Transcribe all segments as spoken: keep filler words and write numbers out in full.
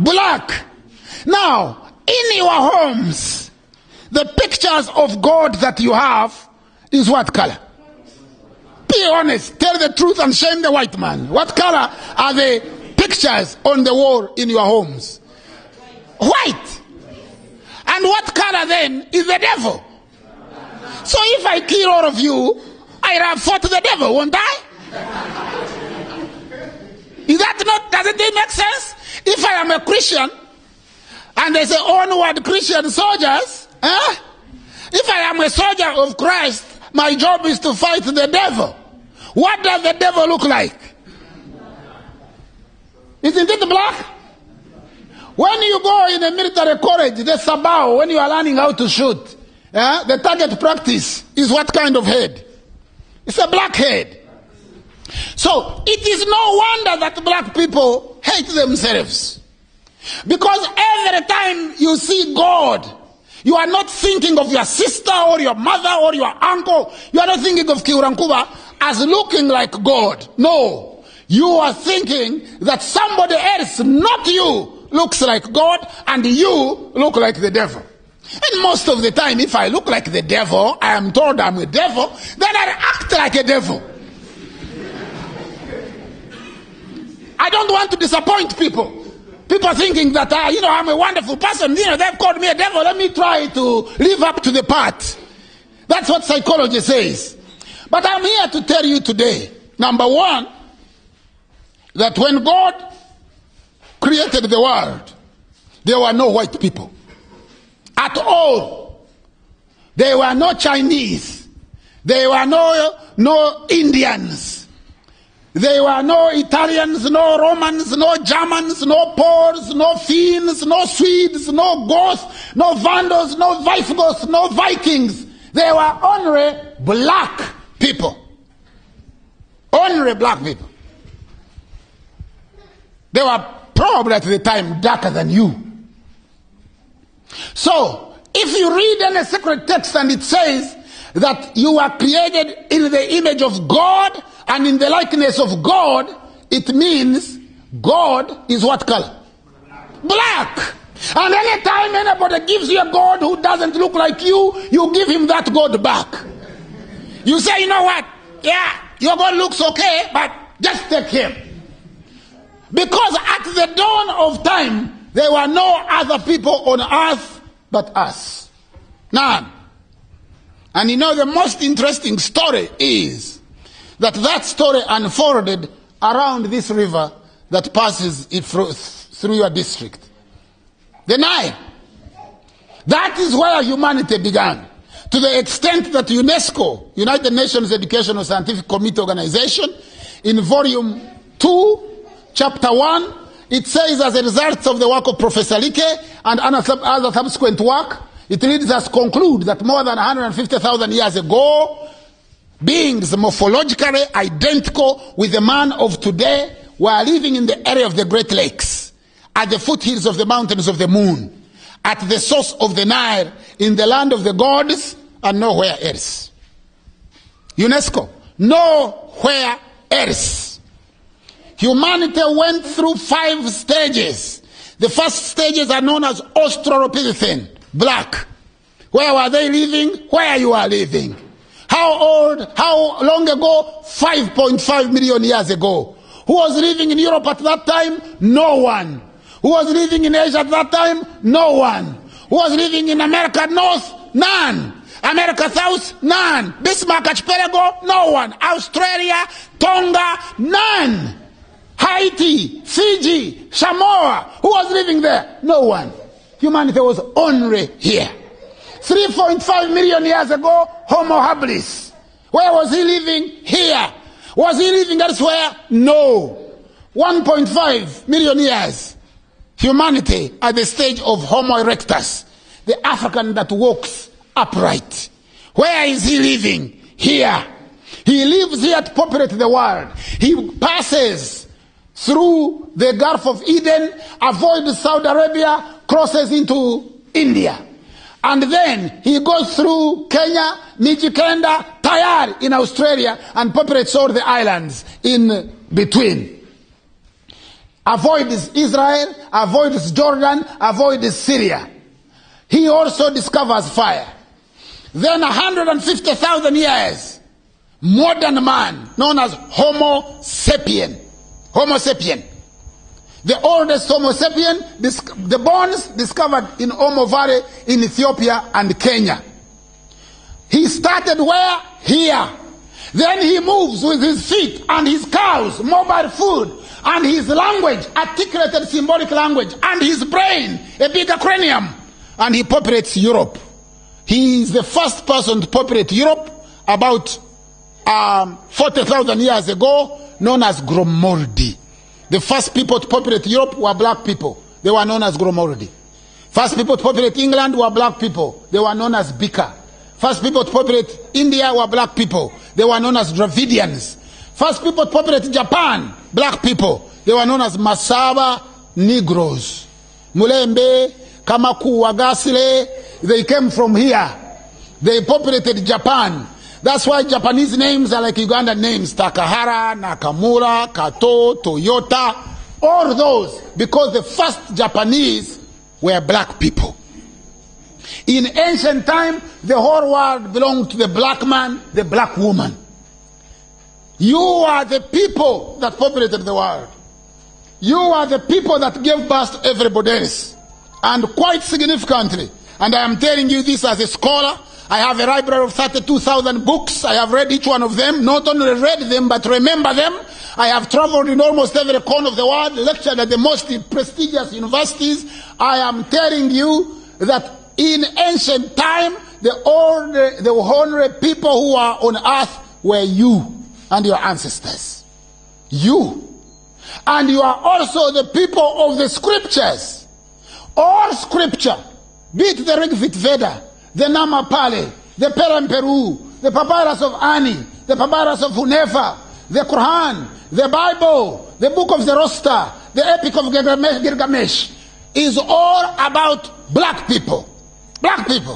Black. Now, in your homes, the pictures of God that you have is what color? Be honest. Tell the truth and shame the white man. What color are the pictures on the wall in your homes? White. And what color then is the devil? So if I kill all of you, I have fought the devil, won't I? Is that not, doesn't it make sense? If I am a Christian, and they say onward Christian soldiers, eh? If I am a soldier of Christ, my job is to fight the devil. What does the devil look like? Isn't it black? When you go in a military college, the sabao, when you are learning how to shoot, eh? The target practice is what kind of head? It's a black head. So it is no wonder that black people hate themselves. Because every time you see God, you are not thinking of your sister or your mother or your uncle. You are not thinking of Kiurankuba as looking like God. No. You are thinking that somebody else, not you, looks like God, and you look like the devil. And most of the time, if I look like the devil, I am told I'm a devil, then I act like a devil. I don't want to disappoint people. People thinking that, uh, you know, I'm a wonderful person. You know, they've called me a devil. Let me try to live up to the part. That's what psychology says. But I'm here to tell you today, number one, that when God created the world, there were no white people. At all. There were no Chinese. There were no, no Indians. There were no Italians, no Romans, no Germans, no Poles, no Finns, no Swedes, no Goths, no Vandals, no Visigoths, no Vikings. There were only black people. Only black people. They were probably at the time darker than you. So, if you read any sacred text and it says that you are created in the image of God and in the likeness of God, it means God is what color? Black. And anytime anybody gives you a God who doesn't look like you, you give him that God back. You say, you know what? Yeah, your God looks okay, but just take him. Because at the dawn of time, there were no other people on earth but us. None. And you know the most interesting story is that that story unfolded around this river that passes it through, through your district. The Nile. That is where humanity began. To the extent that UNESCO, United Nations Educational Scientific Committee Organization, in volume two, chapter one, it says, as a result of the work of Professor Like and other subsequent work, it leads us to conclude that more than one hundred fifty thousand years ago, beings morphologically identical with the man of today were living in the area of the Great Lakes, at the foothills of the mountains of the moon, at the source of the Nile, in the land of the gods, and nowhere else. UNESCO, nowhere else. Humanity went through five stages. The first stages are known as Australopithecine, black. Where were they living? Where you are living. How old? How long ago? five point five million years ago. Who was living in Europe at that time? No one. Who was living in Asia at that time? No one. Who was living in America North? None. America South? None. Bismarck Archipelago? No one. Australia? Tonga? None. Haiti, Fiji, Samoa, who was living there? No one. Humanity was only here. three point five million years ago, Homo habilis. Where was he living? Here. Was he living elsewhere? No. one point five million years. Humanity at the stage of Homo erectus, the African that walks upright. Where is he living? Here. He lives here to populate the world. He passes through the Gulf of Eden, avoids Saudi Arabia, crosses into India. And then he goes through Kenya, Mijikenda, Tayari in Australia, and populates all the islands in between. avoids Israel, avoids Jordan, avoids Syria. He also discovers fire. Then one hundred fifty thousand years, modern man, known as Homo sapien. Homo sapien. The oldest Homo sapien, the bones discovered in Omo Valley in Ethiopia and Kenya. He started where? Here. Then he moves with his feet and his cows, mobile food, and his language, articulated symbolic language, and his brain, a bigger cranium, and he populates Europe. He is the first person to populate Europe about um, forty thousand years ago, known as Gromoldi. The first people to populate Europe were black people. They were known as Gromoldi. First people to populate England were black people. They were known as Bika. First people to populate India were black people. They were known as Dravidians. First people to populate Japan, black people. They were known as Masaba Negroes. Mulembe, Kamaku, Wagasile, they came from here. They populated Japan. That's why Japanese names are like Ugandan names. Takahara, Nakamura, Kato, Toyota, all those. Because the first Japanese were black people. In ancient time, the whole world belonged to the black man, the black woman. You are the people that populated the world. You are the people that gave birth to everybody else. And quite significantly, and I am telling you this as a scholar, I have a library of thirty-two thousand books. I have read each one of them. Not only read them, but remember them. I have traveled in almost every corner of the world, lectured at the most prestigious universities. I am telling you that in ancient time, the old, the honorary people who are on earth were you and your ancestors. You. And you are also the people of the scriptures. All scripture, be it the Rigvit Veda, the Namapali, the Peramperu, the Papyrus of Ani, the Papyrus of Hunefa, the Quran, the Bible, the Book of Zoroaster, the Epic of Gilgamesh, is all about black people. Black people.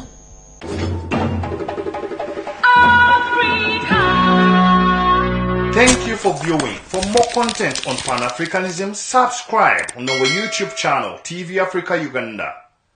Africa. Thank you for viewing. For more content on Pan-Africanism, subscribe on our YouTube channel, T V Africa Uganda.